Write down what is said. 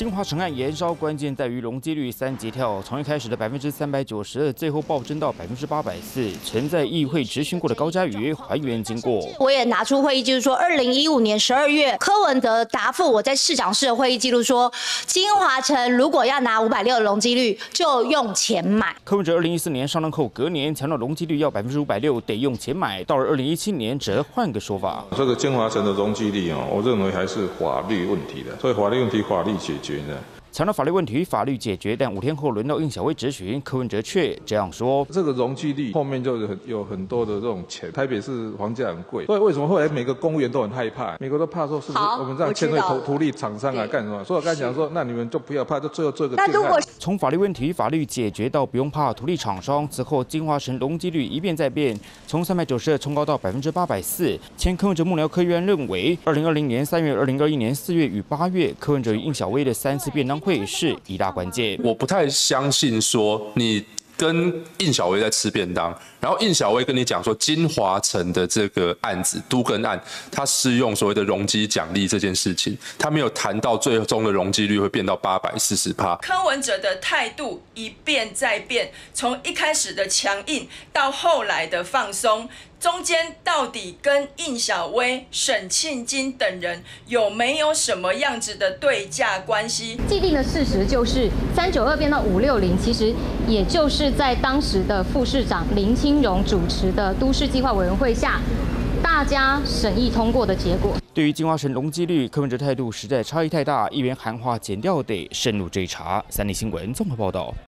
金华城案延烧关键在于容积率3级跳，从一开始的392%，最后暴增到840%。曾在议会质询过的高嘉瑜还原经过， 我也拿出会议记录说，2015年12月，柯文哲答复我在市长室的会议记录说，金华城如果要拿560的容积率，就用钱买。 柯文哲2014年上任后隔年强调容积率要560%，得用钱买。到了2017年则换个说法， 这个金华城的容积率我认为还是法律问题的，所以法律问题法律解决的。 强调法律问题法律解决，但5天后轮到应小薇质询，柯文哲却这样说： 这个容积率后面就有很多的这种钱，台北市房价很贵，所以为什么后来每个公务员都很害怕？美国都怕说是不是我们这样签对图利厂商啊干什么？所以我刚才讲说，那你们就不要怕，就最后做一个定案。 从法律问题法律解决到不用怕图利厂商，此后金华城容积率一变再变，从392冲高到840%。前柯文哲幕僚柯玉安认为，2020年3月、2021年4月与8月，柯文哲与应小薇的3次便当会是一大关键。 我不太相信说你跟应小薇在吃便当，然后应小薇跟你讲说金华城的这个案子都更案，它适用所谓的容积奖励这件事情，他没有谈到最终的容积率会变到840%。 柯文哲的态度一变再变，从一开始的强硬到后来的放松，中间到底跟应小薇、沈庆金等人有没有什么样子的对价关系？ 既定的事实就是392变到560，其实也就是在当时的副市长林清荣主持的都市计划委员会下，大家审议通过的结果。 对于金华城容积率，柯文哲态度实在差异太大，议员喊话检调得深入追查。3立新闻综合报道。